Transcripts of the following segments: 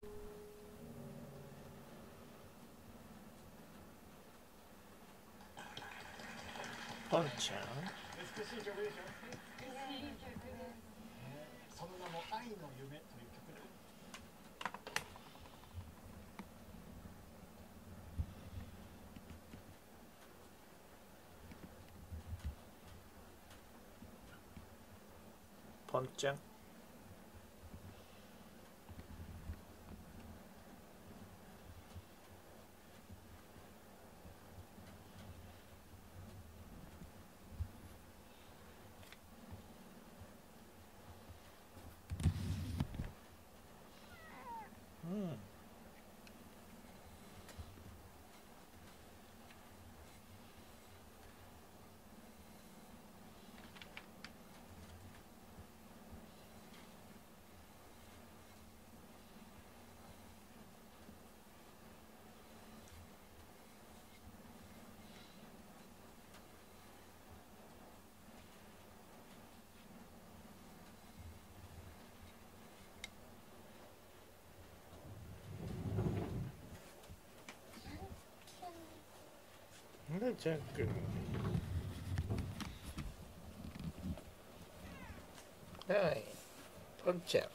ポンちゃん。 美しい曲でしょ。その名も愛の夢という曲だ。 ポンちゃん。うん。ジャック。はい。ポンちゃん。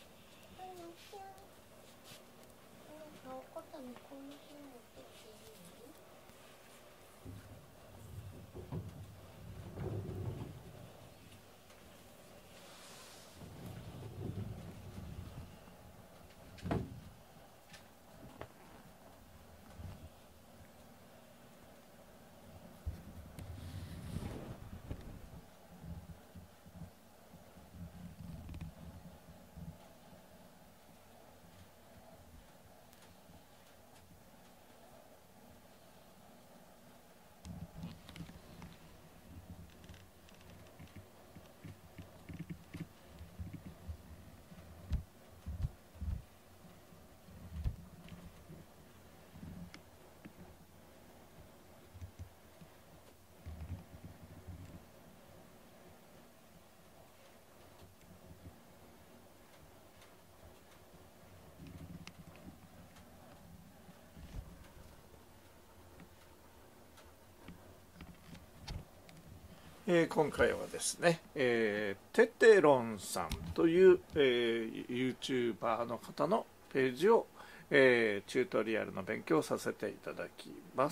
今回はですね、テテロンさんという、YouTuber の方のページを、チュートリアルの勉強をさせていただきます。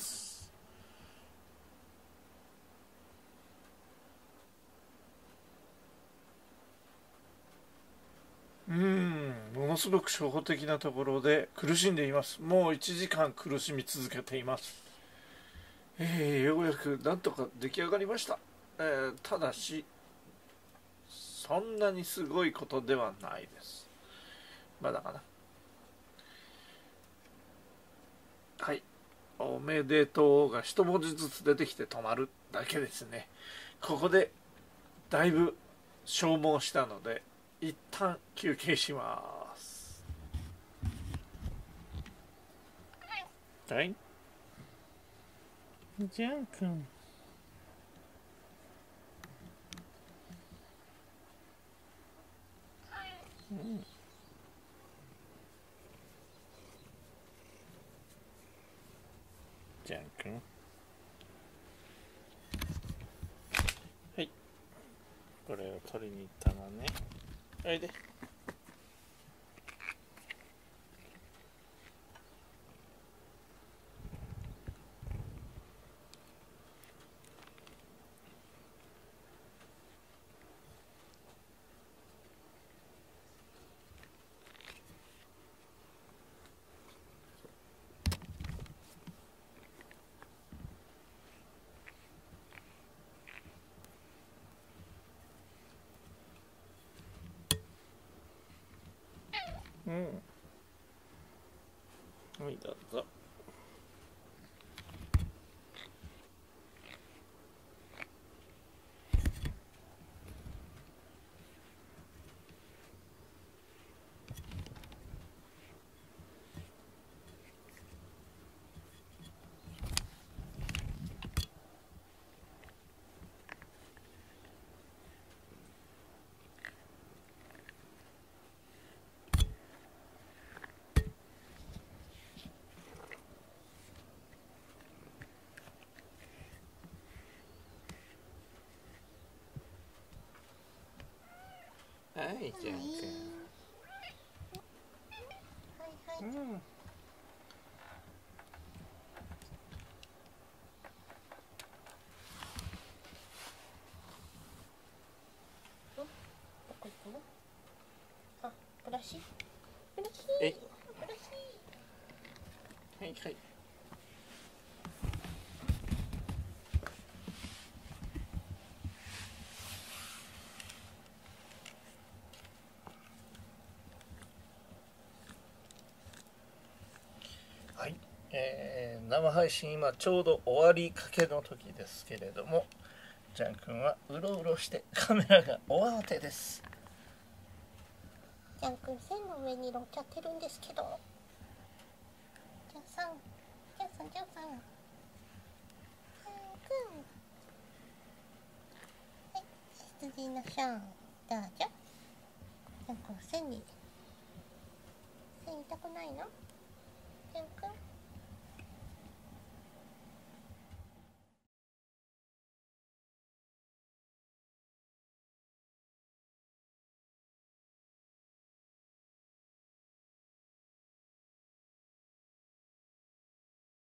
ものすごく初歩的なところで苦しんでいます。もう1時間苦しみ続けています。ようやくなんとか出来上がりました。ただしそんなにすごいことではないです。まだかな。はい、おめでとうが一文字ずつ出てきて止まるだけですね。ここでだいぶ消耗したので一旦休憩します。はい、ジャン君。うん、ジャン君。はい、これを取りに行ったのね。おいで。うん、はい、どうぞ。 はいじゃんくん。 はいはい。 うん。 どこ行くの？あ、ブラシ？ブラシ？ えい。 ブラシ？ はいはい。はい、生配信今ちょうど終わりかけの時ですけれども、ジャン君はうろうろしてカメラがお慌てです。 ジャン君線の上に乗っちゃってるんですけど。ジャンさん、ジャンさん、ジャンさん。ジャン君。はい、羊のシャン、どうぞ。ジャン君線痛くないの？ジャン君。